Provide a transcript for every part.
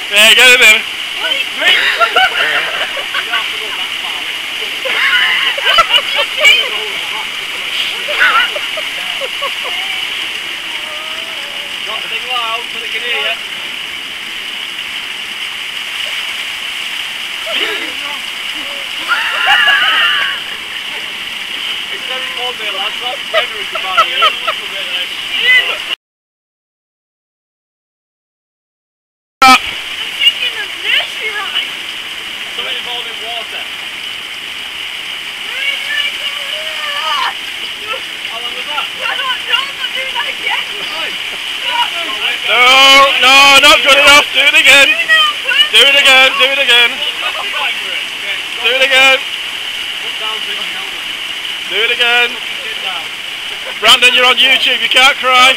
Yeah, get in there. Got to sing loud so they can hear you. It's very cold there, lads. That's generous about you. A little bit then. I'm thinking of nursery rhyme. Something involving water. How long was that? I don't know, I'm not doing that again. No, not good enough. Do it again. Do it again. Do it again. Do it again. Do it again. Brandon, you're on YouTube. You can't cry.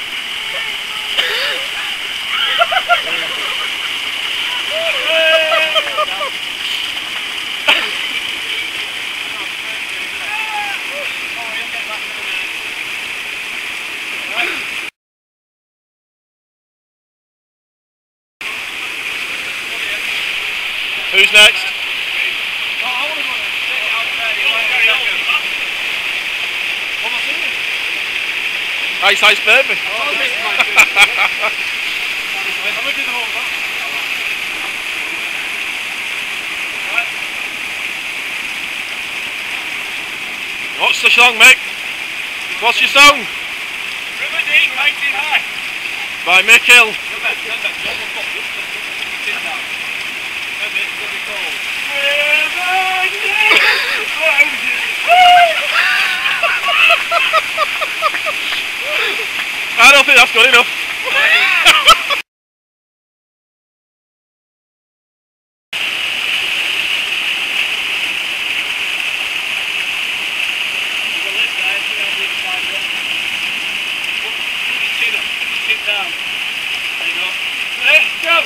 Who's next? Ice Ice Baby. What's the song, Mick? What's your song? River Deep, Mighty High. By Mick Hill. I don't think that's good enough. Down. There you go. Let's go!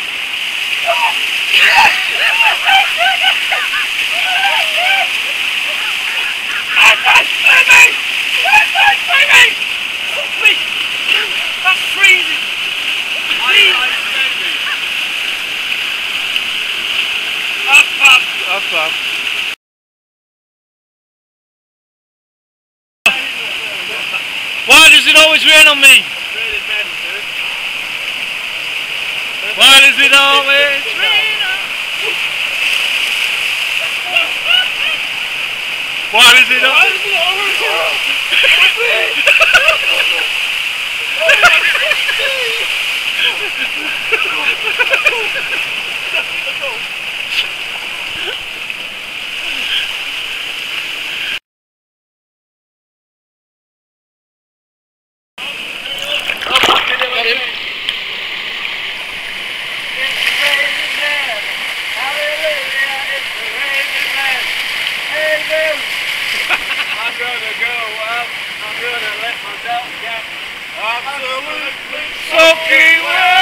That's freezing! That's fine. Why does it always rain on me? Why does it always rain on me? Why does it always I'm gonna go out, I'm gonna let myself get absolutely soaking wet.